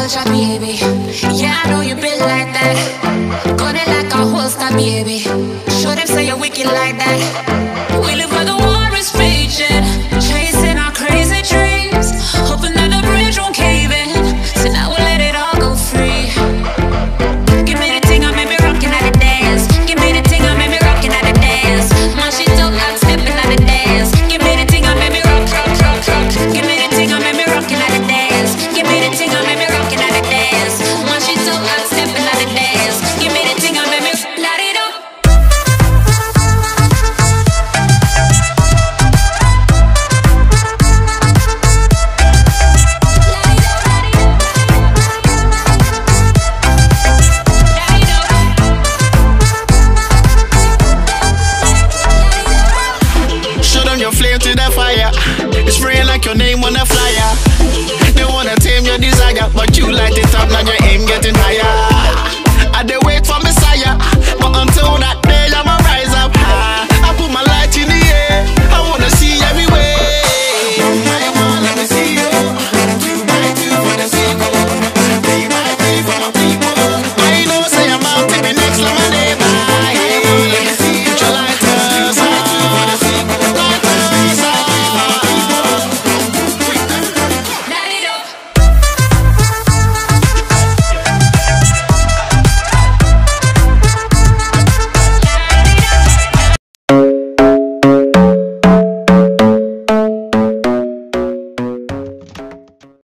culture, baby. Yeah, I know you been like that. Got it like a holster, baby. Show them say you're wicked like that. We live where the war is raging, chasing our crazy dreams, hoping that the bridge won't cave in. So now we'll let it all go free. Give me the thing, I made me rockin' at the dance. Give me the thing, I made me rockin' at the dance. My shit dope, I'm stepping at the dance. Give me the thing, I made me rock, rock, rock, rock. Give me the thing, I made me rockin' at the dance. Give me the thing, I made me rockin' at the dance. My shit dope, I'm stepping at the dance. Give me the thing, I made me light it up. Your flame to the fire, it's spraying like your name on a flyer. They wanna tame your desire, but you light it up, now your aim getting higher. I dey wait for Messiah, but until that